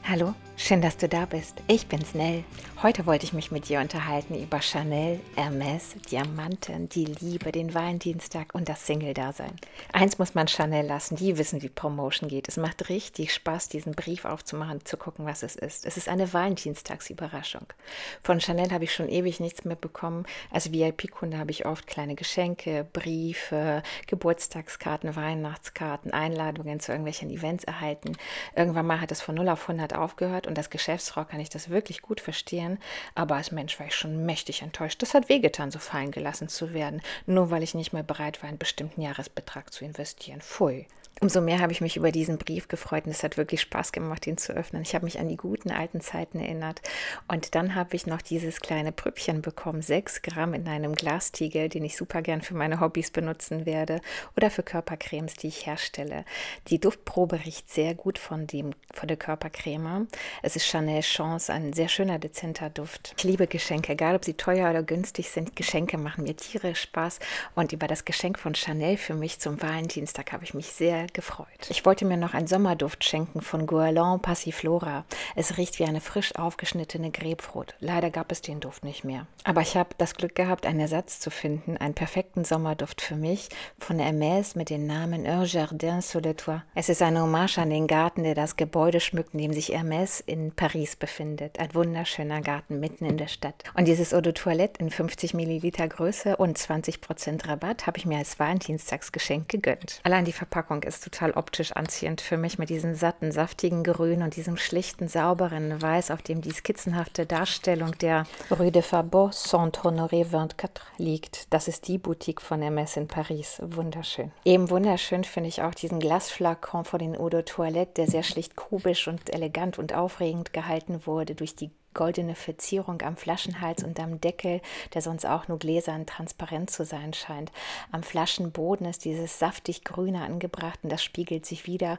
Hallo, schön, dass du da bist. Ich bin's Nell. Heute wollte ich mich mit dir unterhalten über Chanel, Hermès, Diamanten, die Liebe, den Valentinstag und das Single-Dasein. Eins muss man Chanel lassen, die wissen, wie Promotion geht. Es macht richtig Spaß, diesen Brief aufzumachen, zu gucken, was es ist. Es ist eine Valentinstagsüberraschung. Von Chanel habe ich schon ewig nichts mehr bekommen. Als VIP-Kunde habe ich oft kleine Geschenke, Briefe, Geburtstagskarten, Weihnachtskarten, Einladungen zu irgendwelchen Events erhalten. Irgendwann mal hat es von 0 auf 100 aufgehört und als Geschäftsfrau kann ich das wirklich gut verstehen, aber als Mensch war ich schon mächtig enttäuscht. Das hat wehgetan, so fallen gelassen zu werden, nur weil ich nicht mehr bereit war, einen bestimmten Jahresbetrag zu investieren. Pfui. Umso mehr habe ich mich über diesen Brief gefreut und es hat wirklich Spaß gemacht, ihn zu öffnen. Ich habe mich an die guten alten Zeiten erinnert und dann habe ich noch dieses kleine Prüppchen bekommen, 6 Gramm in einem Glastiegel, den ich super gern für meine Hobbys benutzen werde oder für Körpercremes, die ich herstelle. Die Duftprobe riecht sehr gut von der Körpercreme. Es ist Chanel Chance, ein sehr schöner, dezenter Duft. Ich liebe Geschenke, egal ob sie teuer oder günstig sind. Geschenke machen mir tierisch Spaß und über das Geschenk von Chanel für mich zum Valentinstag habe ich mich sehr gefreut. Ich wollte mir noch einen Sommerduft schenken von Guerlain Passiflora. Es riecht wie eine frisch aufgeschnittene Grapefruit. Leider gab es den Duft nicht mehr. Aber ich habe das Glück gehabt, einen Ersatz zu finden, einen perfekten Sommerduft für mich von Hermès mit dem Namen Un Jardin sous le Toit. Es ist eine Hommage an den Garten, der das Gebäude schmückt, in dem sich Hermès in Paris befindet. Ein wunderschöner Garten mitten in der Stadt. Und dieses Eau de Toilette in 50 Milliliter Größe und 20% Rabatt habe ich mir als Valentinstagsgeschenk gegönnt. Allein die Verpackung ist total optisch anziehend für mich mit diesem satten, saftigen Grün und diesem schlichten, sauberen Weiß, auf dem die skizzenhafte Darstellung der Rue de Fabot Saint-Honoré 24 liegt. Das ist die Boutique von Hermès in Paris. Wunderschön. Eben wunderschön finde ich auch diesen Glasflakon von den Eau de Toilette, der sehr schlicht kubisch und elegant und aufregend gehalten wurde durch die goldene Verzierung am Flaschenhals und am Deckel, der sonst auch nur gläsern transparent zu sein scheint. Am Flaschenboden ist dieses saftig Grüne angebracht und das spiegelt sich wieder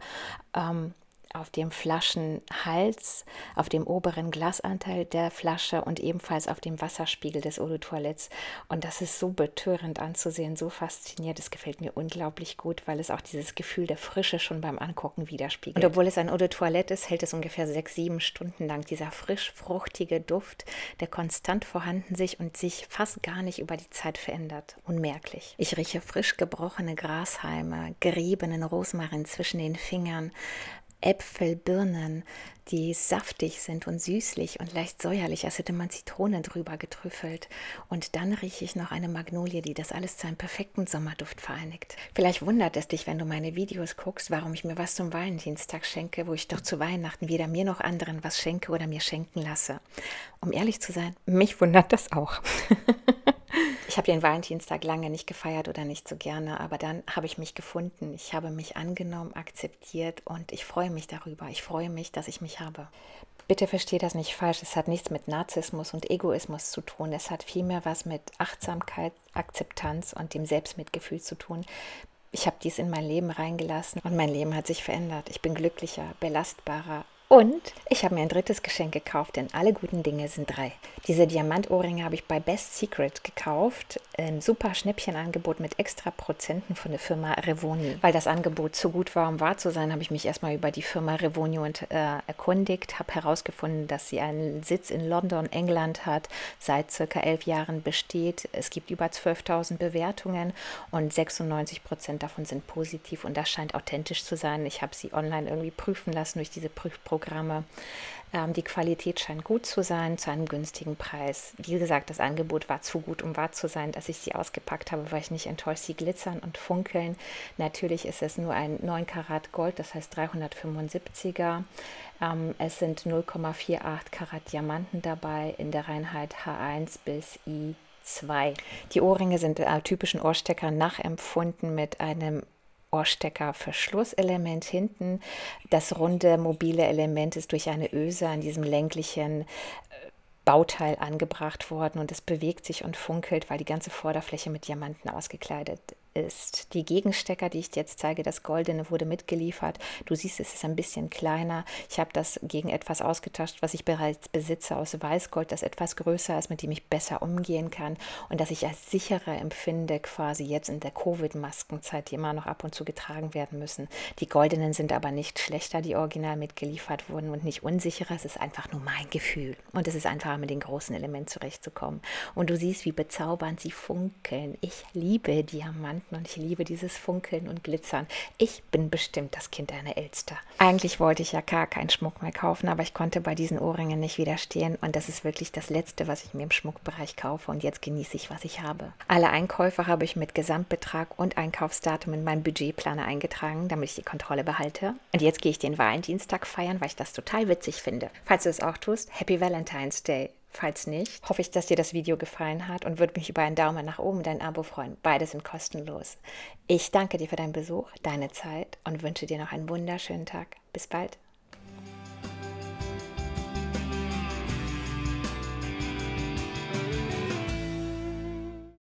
auf dem Flaschenhals, auf dem oberen Glasanteil der Flasche und ebenfalls auf dem Wasserspiegel des Eau de Toilettes. Und das ist so betörend anzusehen, so faszinierend. Es gefällt mir unglaublich gut, weil es auch dieses Gefühl der Frische schon beim Angucken widerspiegelt. Und obwohl es ein Eau de Toilette ist, hält es ungefähr 6-7 Stunden lang. Dieser frisch-fruchtige Duft, der konstant vorhanden und sich fast gar nicht über die Zeit verändert. Unmerklich. Ich rieche frisch gebrochene Grashalme, geriebenen Rosmarin zwischen den Fingern, Äpfel, Birnen, die saftig sind und süßlich und leicht säuerlich, als hätte man Zitrone drüber getrüffelt. Und dann rieche ich noch eine Magnolie, die das alles zu einem perfekten Sommerduft vereinigt. Vielleicht wundert es dich, wenn du meine Videos guckst, warum ich mir was zum Valentinstag schenke, wo ich doch zu Weihnachten weder mir noch anderen was schenke oder mir schenken lasse. Um ehrlich zu sein, mich wundert das auch. Ich habe den Valentinstag lange nicht gefeiert oder nicht so gerne, aber dann habe ich mich gefunden. Ich habe mich angenommen, akzeptiert und ich freue mich darüber. Ich freue mich, dass ich mich habe. Bitte verstehe das nicht falsch. Es hat nichts mit Narzissmus und Egoismus zu tun. Es hat vielmehr was mit Achtsamkeit, Akzeptanz und dem Selbstmitgefühl zu tun. Ich habe dies in mein Leben reingelassen und mein Leben hat sich verändert. Ich bin glücklicher, belastbarer. Und ich habe mir ein drittes Geschenk gekauft, denn alle guten Dinge sind 3. Diese Diamantohrringe habe ich bei Best Secret gekauft, im super Schnäppchenangebot mit extra Prozenten von der Firma Revoni. Weil das Angebot zu gut war, um wahr zu sein, habe ich mich erstmal über die Firma Revoni erkundigt, habe herausgefunden, dass sie einen Sitz in London, England hat, seit circa 11 Jahren besteht. Es gibt über 12.000 Bewertungen und 96% davon sind positiv und das scheint authentisch zu sein. Ich habe sie online irgendwie prüfen lassen durch diese Prüfprogramme. Die Qualität scheint gut zu sein, zu einem günstigen Preis. Wie gesagt, das Angebot war zu gut, um wahr zu sein, dass ich sie ausgepackt habe, war ich nicht enttäuscht. Sie glitzern und funkeln. Natürlich ist es nur ein 9 Karat Gold, das heißt 375er. Es sind 0,48 Karat Diamanten dabei in der Reinheit H1 bis I2. Die Ohrringe sind typischen Ohrsteckern nachempfunden mit einem Ohrstecker-Verschlusselement hinten. Das runde mobile Element ist durch eine Öse an diesem länglichen Bauteil angebracht worden und es bewegt sich und funkelt, weil die ganze Vorderfläche mit Diamanten ausgekleidet ist. Die Gegenstecker, die ich dir jetzt zeige, das Goldene wurde mitgeliefert. Du siehst, es ist ein bisschen kleiner. Ich habe das gegen etwas ausgetauscht, was ich bereits besitze aus Weißgold, das etwas größer ist, mit dem ich besser umgehen kann und das ich als sicherer empfinde, quasi jetzt in der Covid-Maskenzeit, die immer noch ab und zu getragen werden müssen. Die Goldenen sind aber nicht schlechter, die original mitgeliefert wurden und nicht unsicherer. Es ist einfach nur mein Gefühl und es ist einfacher, mit den großen Elementen zurechtzukommen. Und du siehst, wie bezaubernd sie funkeln. Ich liebe Diamanten und ich liebe dieses Funkeln und Glitzern. Ich bin bestimmt das Kind einer Elster. Eigentlich wollte ich ja gar keinen Schmuck mehr kaufen, aber ich konnte bei diesen Ohrringen nicht widerstehen und das ist wirklich das Letzte, was ich mir im Schmuckbereich kaufe und jetzt genieße ich, was ich habe. Alle Einkäufe habe ich mit Gesamtbetrag und Einkaufsdatum in meinen Budgetplaner eingetragen, damit ich die Kontrolle behalte. Und jetzt gehe ich den Valentinstag feiern, weil ich das total witzig finde. Falls du es auch tust, Happy Valentine's Day! Falls nicht, hoffe ich, dass dir das Video gefallen hat und würde mich über einen Daumen nach oben und ein Abo freuen. Beide sind kostenlos. Ich danke dir für deinen Besuch, deine Zeit und wünsche dir noch einen wunderschönen Tag. Bis bald.